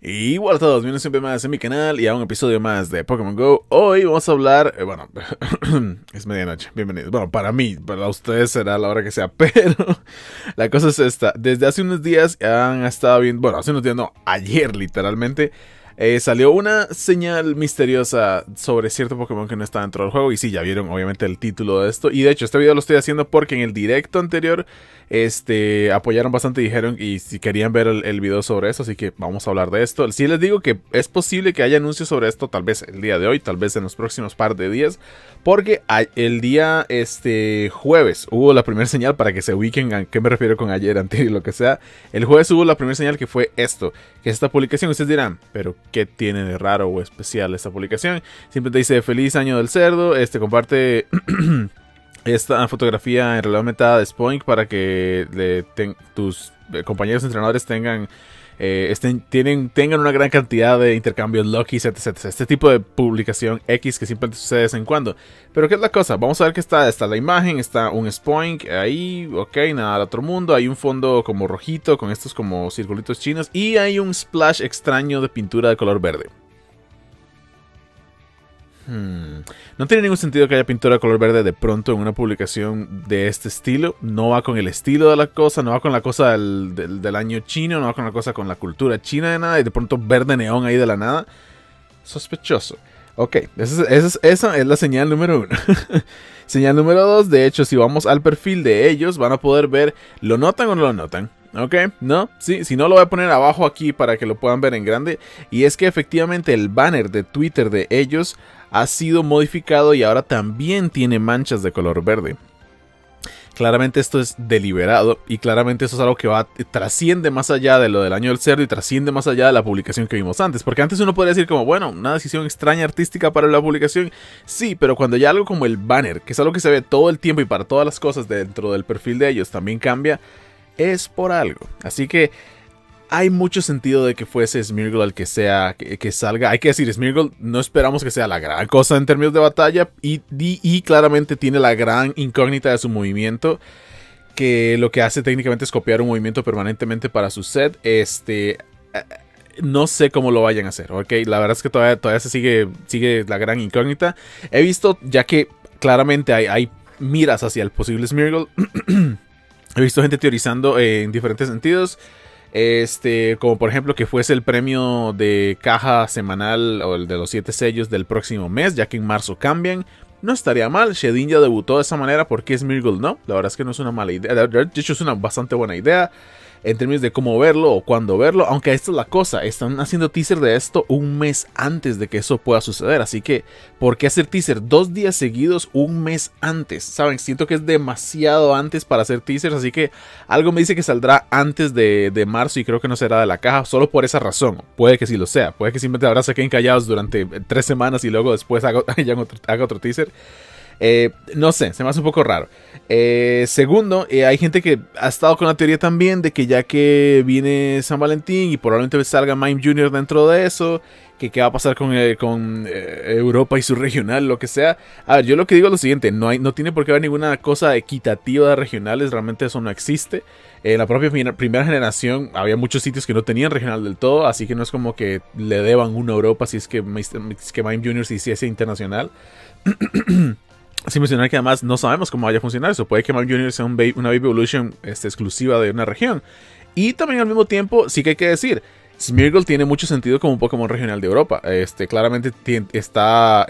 Igual a todos, bienvenidos siempre más en mi canal y a un episodio más de Pokémon GO. Hoy vamos a hablar, bueno, es medianoche, bienvenidos. Bueno, para mí, para ustedes será la hora que sea, pero la cosa es esta. Desde hace unos días han estado viendo, bueno, hace unos días no, ayer literalmente, salió una señal misteriosa sobre cierto Pokémon que no está dentro del juego. Y sí, ya vieron obviamente el título de esto. Y de hecho este video lo estoy haciendo porque en el directo anterior apoyaron bastante y dijeron y si querían ver el video sobre esto. Así que vamos a hablar de esto. Sí les digo que es posible que haya anuncios sobre esto, tal vez el día de hoy, tal vez en los próximos par de días. Porque el día jueves hubo la primera señal, para que se ubiquen a qué me refiero con ayer, anterior, lo que sea. El jueves hubo la primera señal, que fue esto, que es esta publicación. Ustedes dirán, pero ¿qué tiene de raro o especial esta publicación? Siempre te dice feliz año del cerdo, comparte esta fotografía en realidad aumentada de Spoink para que tus compañeros entrenadores tengan una gran cantidad de intercambios Lucky, etc. Este tipo de publicación X que simplemente sucede de vez en cuando. Pero ¿qué es la cosa? Vamos a ver que está la imagen, está un Spoink ahí, ok, nada del otro mundo. Hay un fondo como rojito con estos como circulitos chinos y hay un splash extraño de pintura de color verde. No tiene ningún sentido que haya pintura de color verde de pronto en una publicación de este estilo. No va con el estilo de la cosa, no va con la cosa del año chino, no va con la cosa con la cultura china de nada. Y de pronto verde neón ahí de la nada. Sospechoso. Ok, esa es la señal número 1. Señal número 2, de hecho, si vamos al perfil de ellos, van a poder ver, ¿lo notan o no lo notan? Ok, ¿no? Sí, si no lo voy a poner abajo aquí para que lo puedan ver en grande. Y es que efectivamente el banner de Twitter de ellos ha sido modificado y ahora también tiene manchas de color verde. Claramente esto es deliberado y claramente eso es algo que trasciende más allá de lo del año del cerdo y trasciende más allá de la publicación que vimos antes. Porque antes uno podría decir como, bueno, una decisión extraña artística para la publicación. Sí, pero cuando ya algo como el banner, que es algo que se ve todo el tiempo y para todas las cosas dentro del perfil de ellos también cambia, es por algo. Así que hay mucho sentido de que fuese Smeargle el que sea, que salga. Hay que decir, Smeargle no esperamos que sea la gran cosa en términos de batalla. Y claramente tiene la gran incógnita de su movimiento, que lo que hace técnicamente es copiar un movimiento permanentemente para su set. No sé cómo lo vayan a hacer, ok. La verdad es que todavía se sigue la gran incógnita. He visto, ya que claramente hay miras hacia el posible Smeargle. He visto gente teorizando en diferentes sentidos. Como por ejemplo que fuese el premio de caja semanal o el de los 7 sellos del próximo mes, ya que en marzo cambian. No estaría mal. Shedin ya debutó de esa manera, ¿por qué Smeargle no? La verdad es que no es una mala idea. De hecho es una bastante buena idea en términos de cómo verlo o cuándo verlo. Aunque esta es la cosa, están haciendo teaser de esto un mes antes de que eso pueda suceder. Así que, ¿por qué hacer teaser 2 días seguidos un mes antes? ¿Saben? Siento que es demasiado antes para hacer teasers. Así que algo me dice que saldrá antes de marzo y creo que no será de la caja. Solo por esa razón. Puede que sí lo sea. Puede que simplemente ahora se queden callados durante 3 semanas y luego después haga otro teaser. No sé, se me hace un poco raro. Segundo, hay gente que ha estado con la teoría también de que ya que viene San Valentín y probablemente salga Mime Jr. dentro de eso, que qué va a pasar con Europa y su regional, lo que sea. A ver, yo lo que digo es lo siguiente, no tiene por qué haber ninguna cosa equitativa de regionales, realmente eso no existe. En la propia primera generación había muchos sitios que no tenían regional del todo, así que no es como que le deban una Europa si es que Mime Jr. se hiciese internacional. Sin mencionar que además no sabemos cómo vaya a funcionar eso. Puede que Mime Jr. sea una Baby Evolution exclusiva de una región. Y también al mismo tiempo, sí que hay que decir, Smeargle tiene mucho sentido como un Pokémon regional de Europa. Claramente está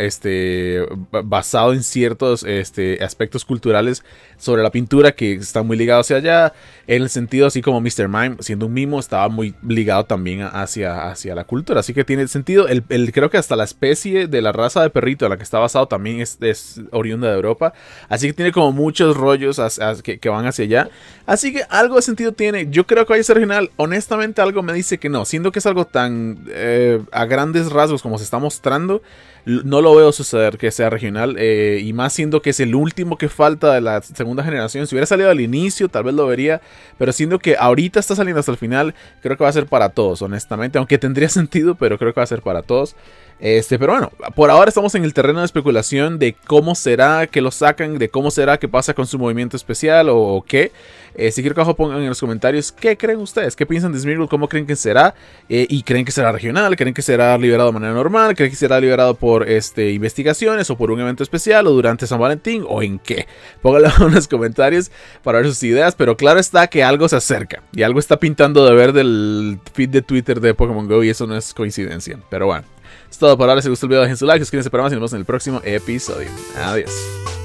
basado en ciertos aspectos culturales sobre la pintura que están muy ligados hacia allá. En el sentido, así como Mr. Mime, siendo un mimo, estaba muy ligado también hacia la cultura. Así que tiene sentido. Creo que hasta la especie de la raza de perrito a la que está basado también es oriunda de Europa. Así que tiene como muchos rollos que van hacia allá. Así que algo de sentido tiene. Yo creo que vaya a ser regional. Honestamente, algo me dice que no. Siendo que es algo tan a grandes rasgos como se está mostrando, no lo veo suceder que sea regional, y más siendo que es el último que falta de la segunda generación. Si hubiera salido al inicio, tal vez lo vería, pero siendo que ahorita está saliendo hasta el final, creo que va a ser para todos, honestamente, aunque tendría sentido, pero creo que va a ser para todos. Pero bueno, por ahora estamos en el terreno de especulación de cómo será que lo sacan, de cómo será que pasa con su movimiento especial o qué. Si quiero que abajo pongan en los comentarios qué creen ustedes, qué piensan de Smeargle, cómo creen que será, y creen que será regional, creen que será liberado de manera normal, creen que será liberado por investigaciones o por un evento especial o durante San Valentín o en qué. Pónganlo en los comentarios para ver sus ideas, pero claro está que algo se acerca y algo está pintando de verde el feed de Twitter de Pokémon GO y eso no es coincidencia, pero bueno. Es todo por ahora. Si les gustó el video, dejen su like, suscríbanse para más y nos vemos en el próximo episodio. Adiós.